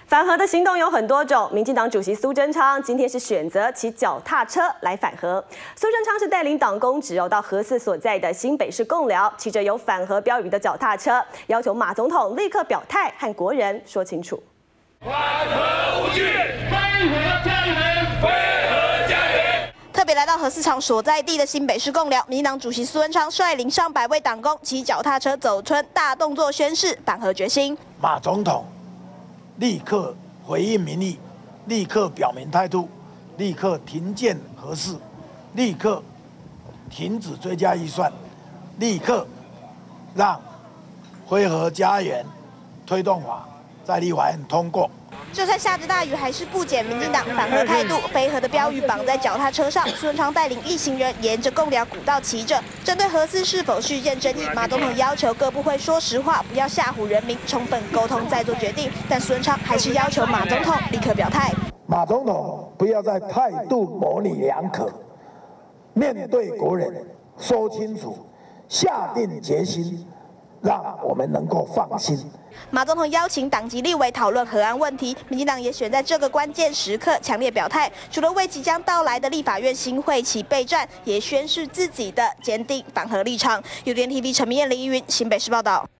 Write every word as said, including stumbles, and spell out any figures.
反核的行动有很多种，民进党主席苏贞昌今天是选择骑脚踏车来反核。苏贞昌是带领党公职哦到核四所在的新北市贡寮，骑着有反核标语的脚踏车，要求马总统立刻表态和国人说清楚。 反核无惧，非核家园，非核家园。 特别来到核四厂所在地的新北市贡寮，民进党主席苏贞昌率领上百位党工骑脚踏车走村，大动作宣示反核决心。 马总统立刻回应民意，立刻表明态度，立刻停建核四，立刻停止追加预算，立刻让非核家园推动法在立法院通过。 就算下着大雨，还是不减民进党反核态度。非核的标语绑在脚踏车上，苏贞昌带领一行人沿着贡寮古道骑着。针对核四是否事件争议，马总统要求各部会说实话，不要吓唬人民，充分沟通再做决定。但苏贞昌还是要求马总统立刻表态。 马总统不要再态度模棱两可，面对国人说清楚，下定决心，让我们能够放心。 马总统邀请党籍立委讨论核安问题，民进党也选在这个关键时刻强烈表态，除了为即将到来的立法院新会期备战，也宣示自己的坚定反核立场。U T N T V 陈明燕、林依云新北市报道。